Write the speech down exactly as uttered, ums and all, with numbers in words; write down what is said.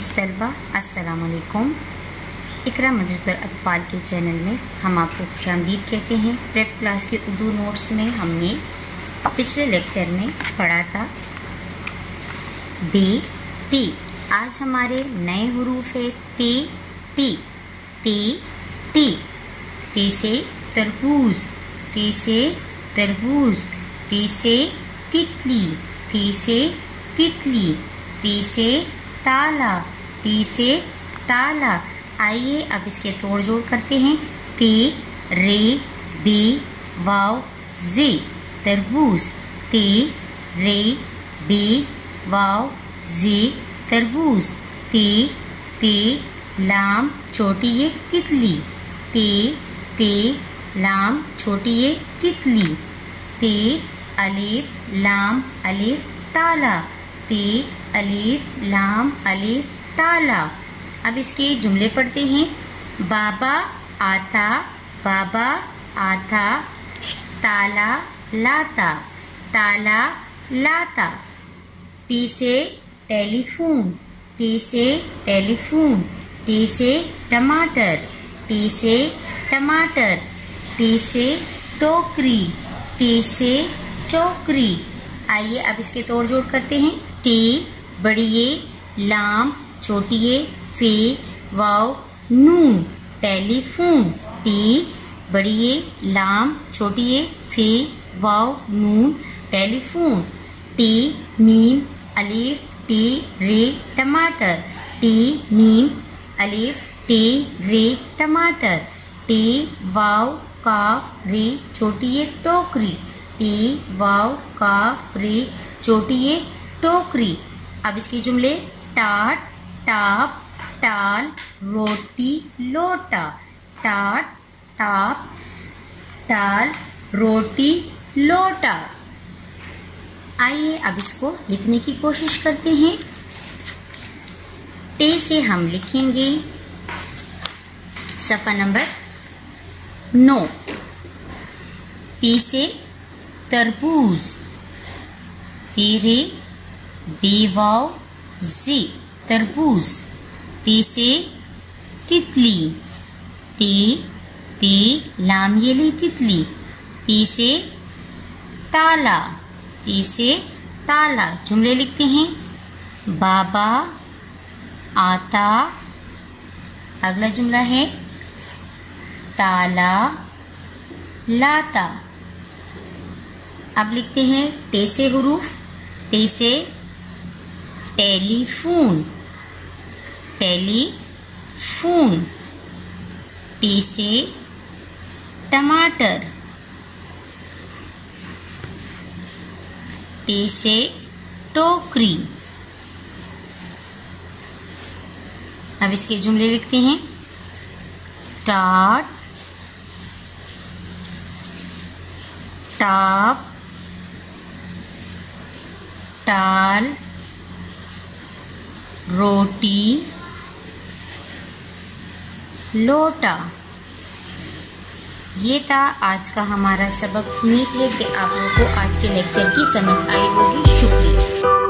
अजीज़ तलबा, अस्सलाम वालेकुम। इकरा मदरसतुल अतफाल के चैनल में हम आपको खुशामदीद कहते हैं। प्रेप क्लास के उर्दू नोट्स में हमने पिछले लेक्चर में पढ़ा था बी टी। आज हमारे नए हुरूफ है टी टी टी टी। टी से तरबूज, टी से तरबूज, टी से तितली, टी से तितली, टी से ताला, टी से ताला। आइए अब इसके तोड़ जोड़ करते हैं। टी रे बी वाव जी तरबूज, टी रे बी वाव जी तरबूज। टी टी लाम छोटी ये तितली, टी टी लाम छोटी ये तितली। टी अलिफ लाम अलिफ ताला, ती अलिफ लाम अलिफ ताला। अब इसके जुमले पढ़ते हैं। बाबा आता, बाबा आता, ताला लाता, ताला लाता। टी से टेलीफोन, टी से टेलीफोन, टी से टमाटर, टी से टमाटर। टी से टोकरी, टी से टोकरी। आइए अब इसके तोड़ जोड़ करते हैं। टी बड़ी ये लाम छोटी ये फे वाव नून टेलीफोन, टी बड़ी ये लाम छोटी ये फे वाव नून टेलीफोन। टी मीम अलिफ टी रे टमाटर, टी मीम अलिफ टी रे टमाटर। टी वाव काफ रे छोटी ये टोकरी, टी वाव काफ रे छोटी ये टोकरी। अब इसके जुमले टाट टाप टाल रोटी लोटा, टाट टाप टाल रोटी लोटा। आइए अब इसको लिखने की कोशिश करते हैं। टे से हम लिखेंगे सफ़ा नंबर नौ। टी से तरबूज, तेरे बेवाव जी तरबूज। ती से तितली, ती ती लाम ये ली तितली। ती से ताला, ती से ताला। जुमले लिखते हैं। बाबा आता, अगला जुमला है ताला लाता। अब लिखते हैं टे से हुरूफ। टे से टेलीफोन, टेलीफोन। टी से टमाटर, टी से टोकरी। अब इसके जुमले लिखते हैं। टाट टाप टाल रोटी लोटा। ये था आज का हमारा सबक। उम्मीद है कि आप लोगों को आज के लेक्चर की समझ आई होगी। शुक्रिया।